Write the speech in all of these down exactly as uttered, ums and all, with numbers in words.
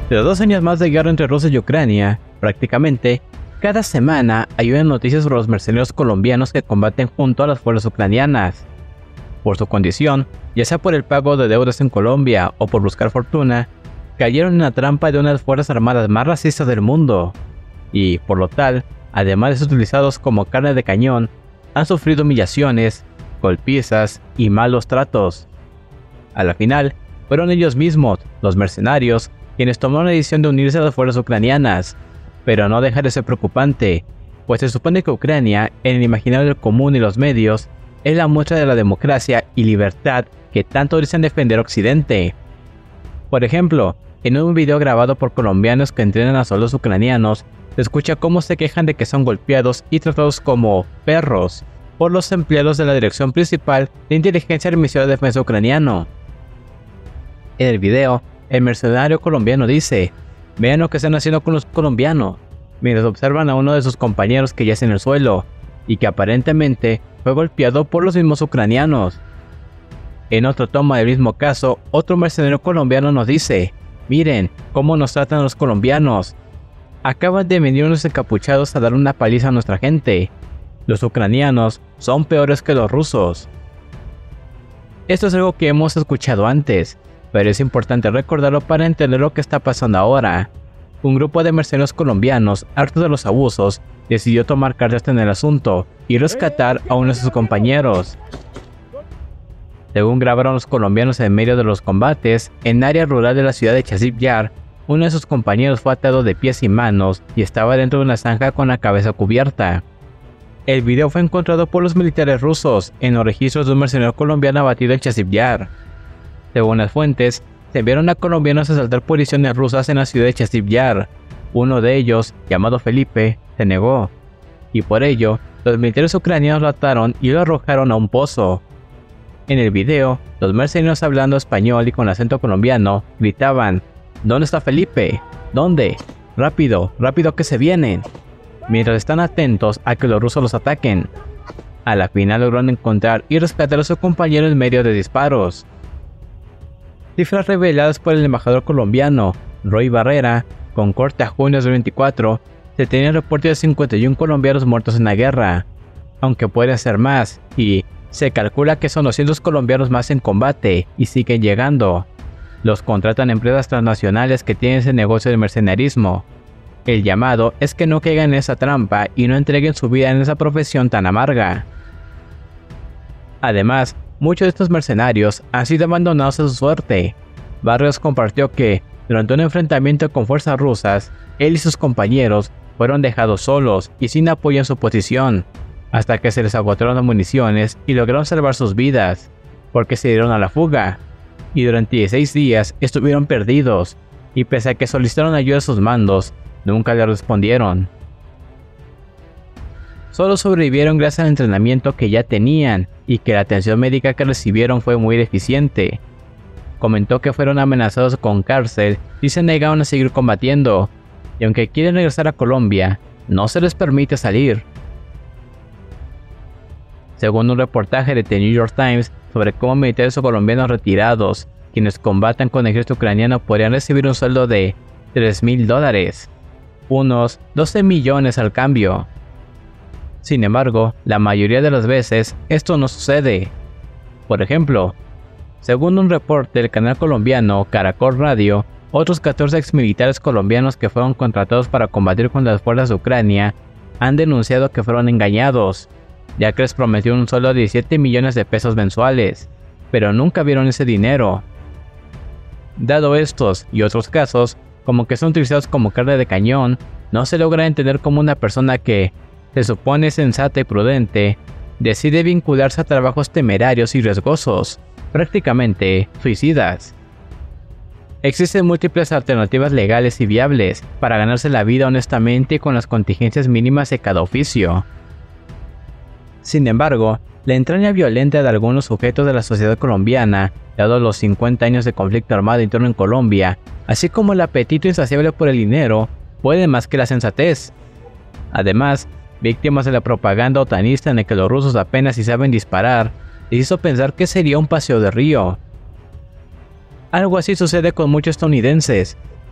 Tras dos años más de guerra entre Rusia y Ucrania, prácticamente cada semana hay una noticia sobre los mercenarios colombianos que combaten junto a las fuerzas ucranianas. Por su condición, ya sea por el pago de deudas en Colombia o por buscar fortuna, cayeron en la trampa de una de las fuerzas armadas más racistas del mundo, y, por lo tal, además de ser utilizados como carne de cañón, han sufrido humillaciones, golpizas y malos tratos. A la final, fueron ellos mismos, los mercenarios, quienes tomaron la decisión de unirse a las fuerzas ucranianas, pero no deja de ser preocupante, pues se supone que Ucrania, en el imaginario del común y los medios, es la muestra de la democracia y libertad que tanto dicen defender Occidente. Por ejemplo, en un video grabado por colombianos que entrenan a soldados ucranianos, se escucha cómo se quejan de que son golpeados y tratados como perros por los empleados de la Dirección Principal de Inteligencia del Ministerio de Defensa ucraniano. En el video, el mercenario colombiano dice: "Vean lo que están haciendo con los colombianos", mientras observan a uno de sus compañeros que yace en el suelo, y que aparentemente fue golpeado por los mismos ucranianos. En otra toma del mismo caso, otro mercenario colombiano nos dice: "Miren cómo nos tratan los colombianos. Acaban de venir unos encapuchados a dar una paliza a nuestra gente. Los ucranianos son peores que los rusos". Esto es algo que hemos escuchado antes, pero es importante recordarlo para entender lo que está pasando ahora. Un grupo de mercenarios colombianos, hartos de los abusos, decidió tomar cartas en el asunto y rescatar a uno de sus compañeros. Según grabaron los colombianos en medio de los combates, en área rural de la ciudad de Chasiv Yar, uno de sus compañeros fue atado de pies y manos y estaba dentro de una zanja con la cabeza cubierta. El video fue encontrado por los militares rusos en los registros de un mercenario colombiano abatido en Chasiv Yar. Según las fuentes, se vieron a colombianos asaltar posiciones rusas en la ciudad de Chasiv Yar. Uno de ellos, llamado Felipe, se negó, y por ello, los militares ucranianos lo ataron y lo arrojaron a un pozo. En el video, los mercenarios hablando español y con acento colombiano gritaban: "¿Dónde está Felipe? ¿Dónde? Rápido, rápido que se vienen", mientras están atentos a que los rusos los ataquen. A la final lograron encontrar y rescatar a su compañero en medio de disparos. Cifras reveladas por el embajador colombiano, Roy Barrera, con corte a junio de dos mil veinticuatro, se tenían reportes de cincuenta y uno colombianos muertos en la guerra, aunque pueden ser más, y se calcula que son doscientos colombianos más en combate y siguen llegando. Los contratan empresas transnacionales que tienen ese negocio de mercenarismo. El llamado es que no caigan en esa trampa y no entreguen su vida en esa profesión tan amarga. Además, muchos de estos mercenarios han sido abandonados a su suerte. Barrios compartió que, durante un enfrentamiento con fuerzas rusas, él y sus compañeros fueron dejados solos y sin apoyo en su posición, hasta que se les agotaron las municiones y lograron salvar sus vidas, porque se dieron a la fuga, y durante dieciséis días estuvieron perdidos, y pese a que solicitaron ayuda a sus mandos, nunca le respondieron. Solo sobrevivieron gracias al entrenamiento que ya tenían y que la atención médica que recibieron fue muy deficiente. Comentó que fueron amenazados con cárcel y se negaron a seguir combatiendo, y aunque quieren regresar a Colombia, no se les permite salir. Según un reportaje de The New York Times sobre cómo militares colombianos retirados, quienes combatan con el ejército ucraniano, podrían recibir un sueldo de tres mil dólares, unos doce millones al cambio. Sin embargo, la mayoría de las veces esto no sucede. Por ejemplo, según un reporte del canal colombiano Caracol Radio, otros catorce exmilitares colombianos que fueron contratados para combatir con las fuerzas de Ucrania han denunciado que fueron engañados, ya que les prometieron un sueldo de diecisiete millones de pesos mensuales, pero nunca vieron ese dinero. Dado estos y otros casos, como que son utilizados como carne de cañón, no se logra entender cómo una persona que se supone sensata y prudente decide vincularse a trabajos temerarios y riesgosos, prácticamente suicidas. Existen múltiples alternativas legales y viables para ganarse la vida honestamente y con las contingencias mínimas de cada oficio. Sin embargo, la entraña violenta de algunos sujetos de la sociedad colombiana, dado los cincuenta años de conflicto armado interno en Colombia, así como el apetito insaciable por el dinero, puede más que la sensatez. Además, víctimas de la propaganda otanista en la que los rusos apenas si saben disparar, les hizo pensar que sería un paseo de río. Algo así sucede con muchos estadounidenses,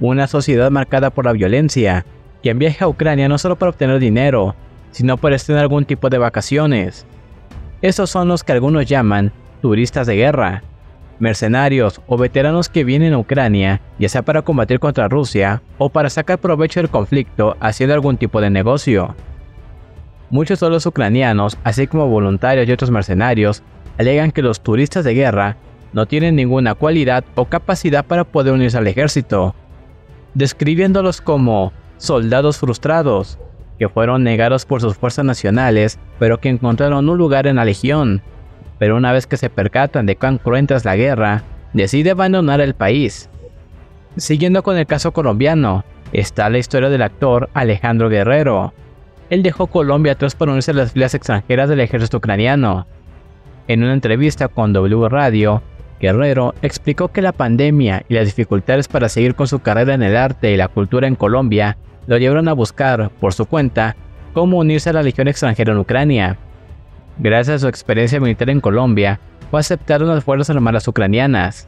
una sociedad marcada por la violencia, quien viaja a Ucrania no solo para obtener dinero, sino para tener algún tipo de vacaciones. Estos son los que algunos llaman turistas de guerra, mercenarios o veteranos que vienen a Ucrania, ya sea para combatir contra Rusia o para sacar provecho del conflicto haciendo algún tipo de negocio. Muchos de los ucranianos, así como voluntarios y otros mercenarios, alegan que los turistas de guerra no tienen ninguna cualidad o capacidad para poder unirse al ejército, describiéndolos como soldados frustrados, que fueron negados por sus fuerzas nacionales, pero que encontraron un lugar en la legión, pero una vez que se percatan de cuán cruenta es la guerra, deciden abandonar el país. Siguiendo con el caso colombiano, está la historia del actor Alejandro Guerrero. Él dejó Colombia atrás para unirse a las filas extranjeras del ejército ucraniano. En una entrevista con W Radio, Guerrero explicó que la pandemia y las dificultades para seguir con su carrera en el arte y la cultura en Colombia lo llevaron a buscar, por su cuenta, cómo unirse a la legión extranjera en Ucrania. Gracias a su experiencia militar en Colombia, fue aceptado en las Fuerzas Armadas ucranianas.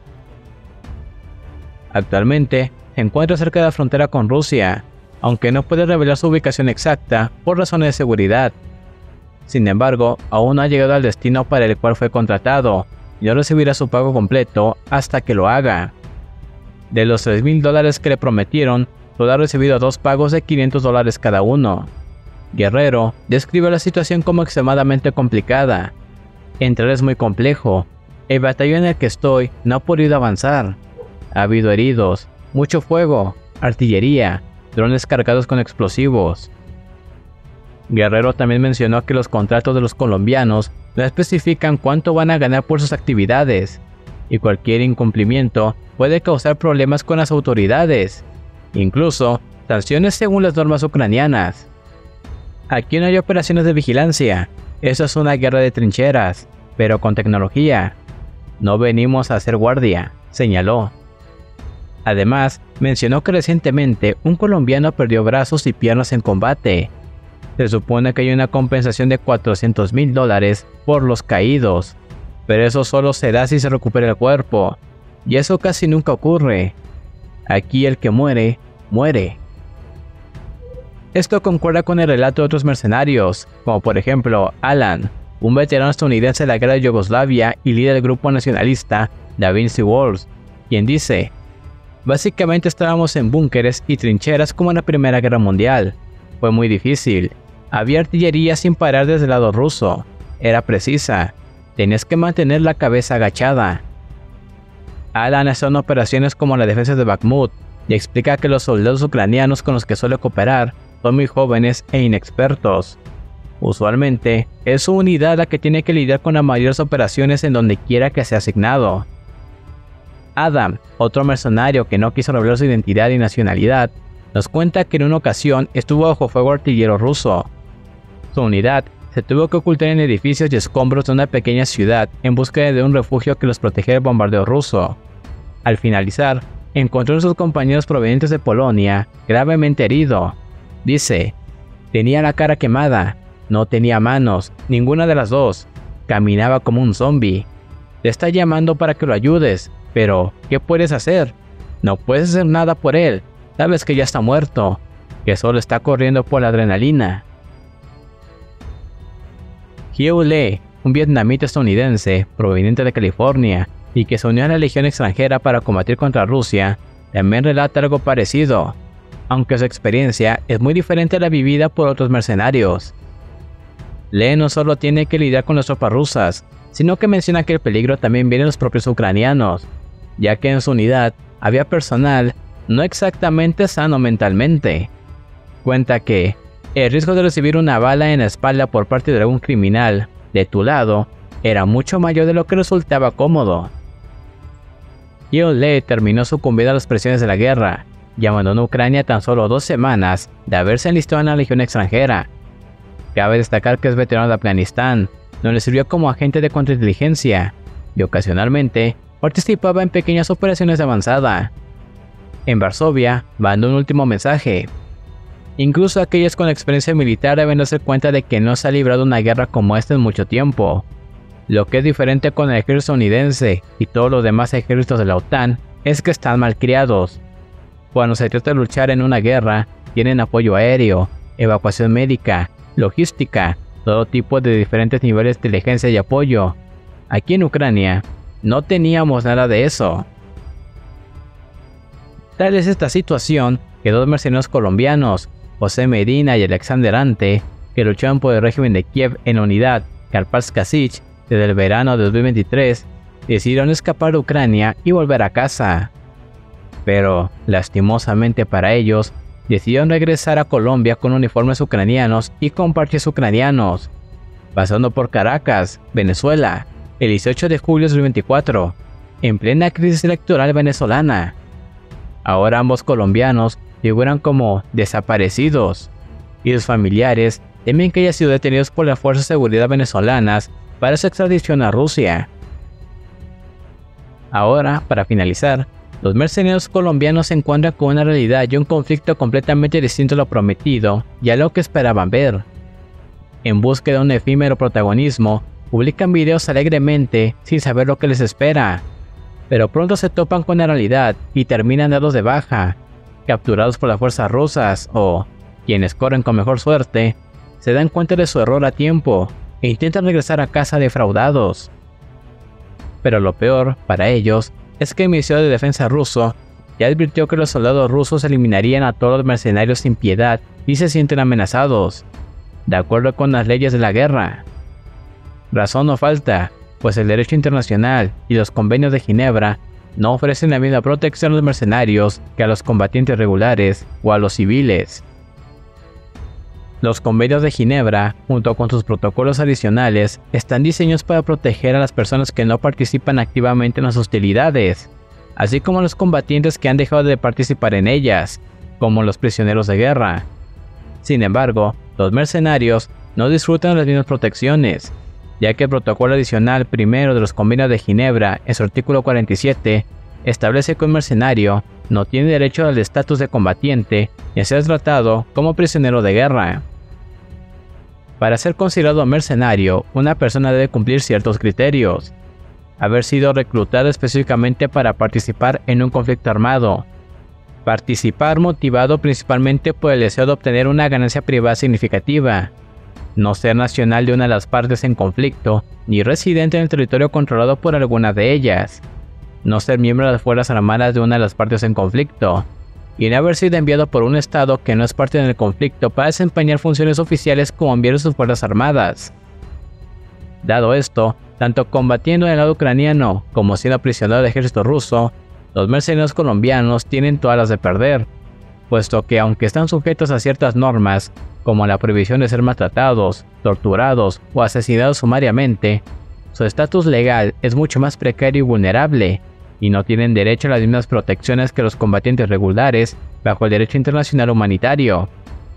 Actualmente, se encuentra cerca de la frontera con Rusia, aunque no puede revelar su ubicación exacta por razones de seguridad. Sin embargo, aún no ha llegado al destino para el cual fue contratado, y no recibirá su pago completo hasta que lo haga. De los tres mil dólares que le prometieron, solo ha recibido dos pagos de quinientos dólares cada uno. Guerrero describe la situación como extremadamente complicada. Entrar es muy complejo. El batallón en el que estoy no ha podido avanzar. Ha habido heridos, mucho fuego, artillería, drones cargados con explosivos. Guerrero también mencionó que los contratos de los colombianos no especifican cuánto van a ganar por sus actividades, y cualquier incumplimiento puede causar problemas con las autoridades, incluso sanciones según las normas ucranianas. Aquí no hay operaciones de vigilancia, eso es una guerra de trincheras, pero con tecnología. No venimos a hacer guardia, señaló. Además, mencionó que recientemente un colombiano perdió brazos y piernas en combate. Se supone que hay una compensación de cuatrocientos mil dólares por los caídos, pero eso solo se da si se recupera el cuerpo, y eso casi nunca ocurre. Aquí el que muere, muere. Esto concuerda con el relato de otros mercenarios, como por ejemplo Alan, un veterano estadounidense de la guerra de Yugoslavia y líder del grupo nacionalista Da Vinci Wars, quien dice: "Básicamente estábamos en búnkeres y trincheras como en la Primera Guerra Mundial. Fue muy difícil. Había artillería sin parar desde el lado ruso. Era precisa. Tenías que mantener la cabeza agachada". Alan ha estado en operaciones como la defensa de Bakhmut y explica que los soldados ucranianos con los que suele cooperar son muy jóvenes e inexpertos. Usualmente, es su unidad la que tiene que lidiar con las mayores operaciones en donde quiera que sea asignado. Adam, otro mercenario que no quiso revelar su identidad y nacionalidad, nos cuenta que en una ocasión estuvo bajo fuego artillero ruso. Su unidad se tuvo que ocultar en edificios y escombros de una pequeña ciudad en búsqueda de un refugio que los protegiera del bombardeo ruso. Al finalizar, encontró a sus compañeros provenientes de Polonia gravemente herido. Dice: "Tenía la cara quemada, no tenía manos, ninguna de las dos, caminaba como un zombie. Te está llamando para que lo ayudes, pero ¿qué puedes hacer? No puedes hacer nada por él, sabes que ya está muerto, que solo está corriendo por la adrenalina". Hugh Lee, un vietnamita estadounidense proveniente de California y que se unió a la legión extranjera para combatir contra Rusia, también relata algo parecido, aunque su experiencia es muy diferente a la vivida por otros mercenarios. Lee no solo tiene que lidiar con las tropas rusas, sino que menciona que el peligro también viene de los propios ucranianos, ya que en su unidad había personal no exactamente sano mentalmente. Cuenta que el riesgo de recibir una bala en la espalda por parte de algún criminal de tu lado era mucho mayor de lo que resultaba cómodo. Hugh Lee terminó sucumbido a las presiones de la guerra y abandonó Ucrania tan solo dos semanas de haberse enlistado en la legión extranjera. Cabe destacar que es veterano de Afganistán, donde sirvió como agente de contrainteligencia y ocasionalmente participaba en pequeñas operaciones de avanzada. En Varsovia mandó un último mensaje: "Incluso aquellos con experiencia militar deben darse cuenta de que no se ha librado una guerra como esta en mucho tiempo. Lo que es diferente con el ejército estadounidense y todos los demás ejércitos de la OTAN es que están malcriados. Cuando se trata de luchar en una guerra, tienen apoyo aéreo, evacuación médica, logística, todo tipo de diferentes niveles de inteligencia y apoyo. Aquí en Ucrania, no teníamos nada de eso. Tal es esta situación que dos mercenarios colombianos, José Medina y Alexander Ante, que luchaban por el régimen de Kiev en la unidad Karpatska Sich desde el verano de dos mil veintitrés, decidieron escapar de Ucrania y volver a casa. Pero, lastimosamente para ellos, decidieron regresar a Colombia con uniformes ucranianos y con parches ucranianos, pasando por Caracas, Venezuela, el dieciocho de julio de dos mil veinticuatro, en plena crisis electoral venezolana. Ahora ambos colombianos figuran como desaparecidos, y sus familiares temen que hayan sido detenidos por las fuerzas de seguridad venezolanas para su extradición a Rusia. Ahora, para finalizar, los mercenarios colombianos se encuentran con una realidad y un conflicto completamente distinto a lo prometido y a lo que esperaban ver. En búsqueda de un efímero protagonismo, publican videos alegremente sin saber lo que les espera, pero pronto se topan con la realidad y terminan dados de baja, capturados por las fuerzas rusas o, quienes corren con mejor suerte, se dan cuenta de su error a tiempo e intentan regresar a casa defraudados. Pero lo peor, para ellos, es que el Ministerio de Defensa ruso ya advirtió que los soldados rusos eliminarían a todos los mercenarios sin piedad y se sienten amenazados, de acuerdo con las leyes de la guerra. Razón no falta, pues el derecho internacional y los convenios de Ginebra no ofrecen la misma protección a los mercenarios que a los combatientes regulares o a los civiles. Los convenios de Ginebra, junto con sus protocolos adicionales, están diseñados para proteger a las personas que no participan activamente en las hostilidades, así como a los combatientes que han dejado de participar en ellas, como los prisioneros de guerra. Sin embargo, los mercenarios no disfrutan de las mismas protecciones, ya que el protocolo adicional primero de los convenios de Ginebra, en su artículo cuarenta y siete, establece que un mercenario no tiene derecho al estatus de combatiente y a ser tratado como prisionero de guerra. Para ser considerado mercenario, una persona debe cumplir ciertos criterios: haber sido reclutado específicamente para participar en un conflicto armado, participar motivado principalmente por el deseo de obtener una ganancia privada significativa, no ser nacional de una de las partes en conflicto, ni residente en el territorio controlado por alguna de ellas, no ser miembro de las Fuerzas Armadas de una de las partes en conflicto, y no haber sido enviado por un estado que no es parte del conflicto para desempeñar funciones oficiales como enviar sus Fuerzas Armadas. Dado esto, tanto combatiendo en el lado ucraniano como siendo prisionero del ejército ruso, los mercenarios colombianos tienen todas las de perder, puesto que aunque están sujetos a ciertas normas, como la prohibición de ser maltratados, torturados o asesinados sumariamente, su estatus legal es mucho más precario y vulnerable, y no tienen derecho a las mismas protecciones que los combatientes regulares bajo el derecho internacional humanitario.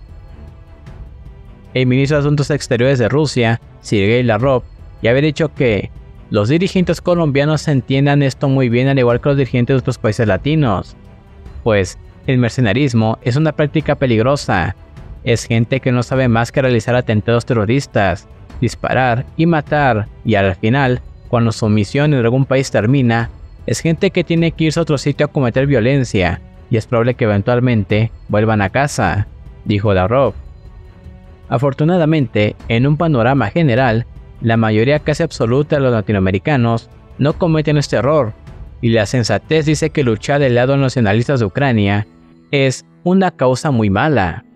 El ministro de Asuntos Exteriores de Rusia, Sergei Lavrov, ya había dicho que los dirigentes colombianos entiendan esto muy bien, al igual que los dirigentes de otros países latinos, pues el mercenarismo es una práctica peligrosa. Es gente que no sabe más que realizar atentados terroristas, disparar y matar, y al final, cuando su misión en algún país termina, es gente que tiene que irse a otro sitio a cometer violencia, y es probable que eventualmente vuelvan a casa, dijo Lavrov. Afortunadamente, en un panorama general, la mayoría casi absoluta de los latinoamericanos no cometen este error, y la sensatez dice que luchar del lado de los nacionalistas de Ucrania es una causa muy mala.